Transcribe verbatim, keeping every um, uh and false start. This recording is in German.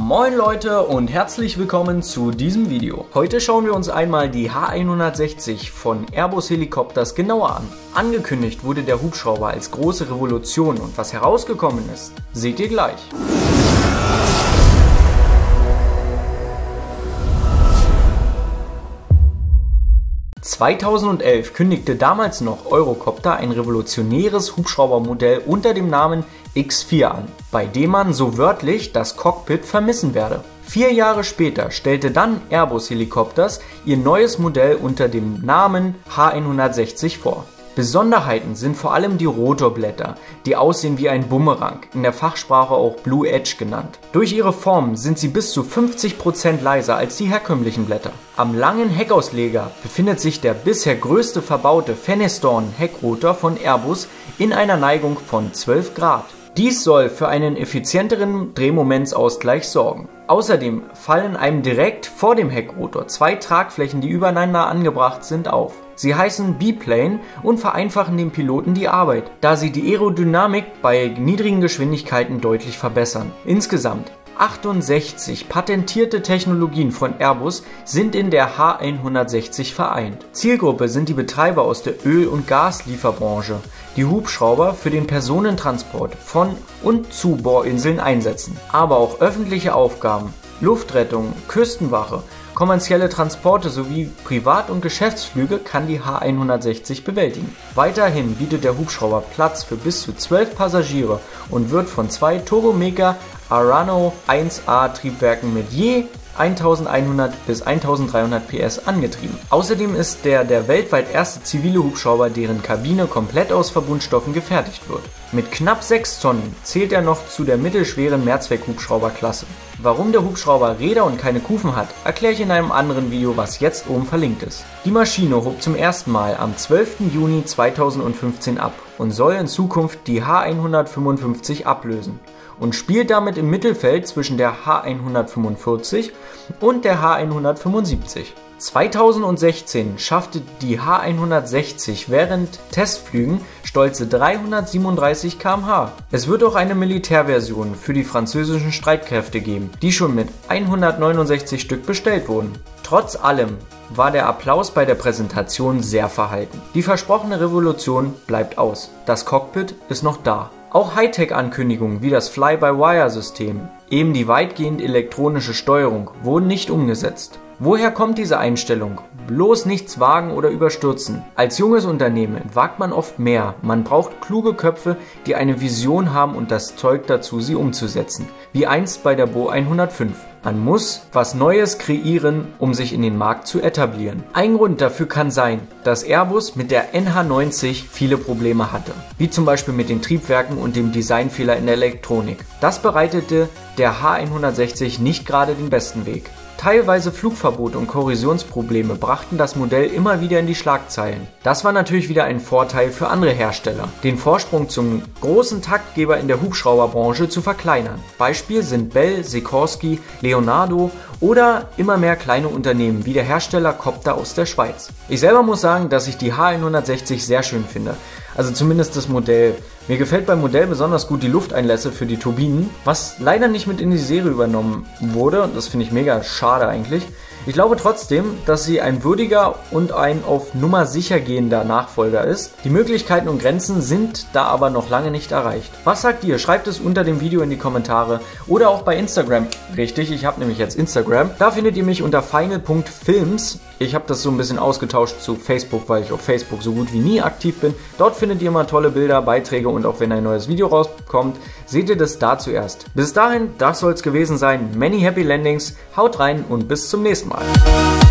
Moin Leute und herzlich willkommen zu diesem Video. Heute schauen wir uns einmal die H hundertsechzig von Airbus Helicopters genauer an. Angekündigt wurde der Hubschrauber als große Revolution und was herausgekommen ist, seht ihr gleich. zweitausendelf kündigte damals noch Eurocopter ein revolutionäres Hubschraubermodell unter dem Namen X vier an, bei dem man so wörtlich das Cockpit vermissen werde. Vier Jahre später stellte dann Airbus Helicopters ihr neues Modell unter dem Namen H hundertsechzig vor. Besonderheiten sind vor allem die Rotorblätter, die aussehen wie ein Bumerang, in der Fachsprache auch Blue Edge genannt. Durch ihre Form sind sie bis zu fünfzig Prozent leiser als die herkömmlichen Blätter. Am langen Heckausleger befindet sich der bisher größte verbaute Fenestorn-Heckrotor von Airbus in einer Neigung von zwölf Grad. Dies soll für einen effizienteren Drehmomentsausgleich sorgen. Außerdem fallen einem direkt vor dem Heckrotor zwei Tragflächen, die übereinander angebracht sind, auf. Sie heißen Biplane und vereinfachen dem Piloten die Arbeit, da sie die Aerodynamik bei niedrigen Geschwindigkeiten deutlich verbessern. Insgesamt achtundsechzig patentierte Technologien von Airbus sind in der H hundertsechzig vereint. Zielgruppe sind die Betreiber aus der Öl- und Gaslieferbranche, die Hubschrauber für den Personentransport von und zu Bohrinseln einsetzen, aber auch öffentliche Aufgaben, Luftrettung, Küstenwache, kommerzielle Transporte sowie Privat- und Geschäftsflüge kann die H hundertsechzig bewältigen. Weiterhin bietet der Hubschrauber Platz für bis zu zwölf Passagiere und wird von zwei Turbomeca Arano eins A Triebwerken mit je eintausendeinhundert bis eintausenddreihundert P S angetrieben. Außerdem ist der der weltweit erste zivile Hubschrauber, deren Kabine komplett aus Verbundstoffen gefertigt wird. Mit knapp sechs Tonnen zählt er noch zu der mittelschweren Mehrzweck-Hubschrauberklasse. Warum der Hubschrauber Räder und keine Kufen hat, erkläre ich in einem anderen Video, was jetzt oben verlinkt ist. Die Maschine hob zum ersten Mal am zwölften Juni zweitausendfünfzehn ab und soll in Zukunft die H hundertfünfundfünfzig ablösen und spielt damit im Mittelfeld zwischen der H hundertfünfundvierzig und der H hundertfünfundsiebzig. zweitausendsechzehn schaffte die H hundertsechzig während Testflügen stolze dreihundertsiebenunddreißig Kilometer pro Stunde. Es wird auch eine Militärversion für die französischen Streitkräfte geben, die schon mit hundertneunundsechzig Stück bestellt wurden. Trotz allem war der Applaus bei der Präsentation sehr verhalten. Die versprochene Revolution bleibt aus. Das Cockpit ist noch da. Auch Hightech-Ankündigungen wie das Fly-by-Wire-System, eben die weitgehend elektronische Steuerung, wurden nicht umgesetzt. Woher kommt diese Einstellung? Bloß nichts wagen oder überstürzen. Als junges Unternehmen wagt man oft mehr. Man braucht kluge Köpfe, die eine Vision haben und das Zeug dazu, sie umzusetzen. Wie einst bei der Bo hundertfünf. Man muss was Neues kreieren, um sich in den Markt zu etablieren. Ein Grund dafür kann sein, dass Airbus mit der N H neunzig viele Probleme hatte, wie zum Beispiel mit den Triebwerken und dem Designfehler in der Elektronik. Das bereitete der H hundertsechzig nicht gerade den besten Weg. Teilweise Flugverbote und Korrosionsprobleme brachten das Modell immer wieder in die Schlagzeilen. Das war natürlich wieder ein Vorteil für andere Hersteller, den Vorsprung zum großen Taktgeber in der Hubschrauberbranche zu verkleinern. Beispiel sind Bell, Sikorsky, Leonardo oder immer mehr kleine Unternehmen wie der Hersteller Copter aus der Schweiz. Ich selber muss sagen, dass ich die H hundertsechzig sehr schön finde. Also zumindest das Modell. Mir gefällt beim Modell besonders gut die Lufteinlässe für die Turbinen, was leider nicht mit in die Serie übernommen wurde. Das finde ich mega schade eigentlich. Ich glaube trotzdem, dass sie ein würdiger und ein auf Nummer sicher gehender Nachfolger ist. Die Möglichkeiten und Grenzen sind da aber noch lange nicht erreicht. Was sagt ihr? Schreibt es unter dem Video in die Kommentare oder auch bei Instagram. Richtig, ich habe nämlich jetzt Instagram. Da findet ihr mich unter final punkt films. Ich habe das so ein bisschen ausgetauscht zu Facebook, weil ich auf Facebook so gut wie nie aktiv bin. Dort findet ihr mal tolle Bilder, Beiträge und auch wenn ein neues Video rauskommt, seht ihr das da zuerst. Bis dahin, das soll es gewesen sein. Many happy landings, haut rein und bis zum nächsten Mal.